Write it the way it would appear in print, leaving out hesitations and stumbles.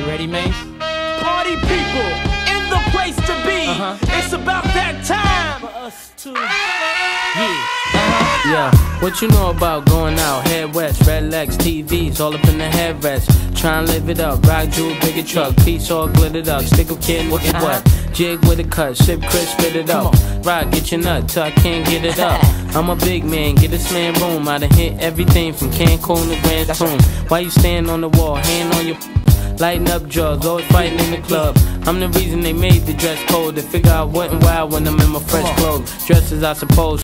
ready, Mace? Party people, in the place to be. It's about that time for us to. Yeah, what you know about going out? Head west, red legs, TVs, all up in the headrest. Tryin' live it up, rock jewel, bigger truck, piece all glittered up, stick a kid, what? Jig with a cut, sip Chris, spit it up. Rock, get your nut till I can't get it up. I'm a big man, get this man room. I done hit everything from Cancun to Grand Tune. Why you stand on the wall, hand on your lighting up drugs, always fighting in the club. I'm the reason they made the dress code, to figure out what and why when I'm in my fresh clothes. Dresses, I suppose.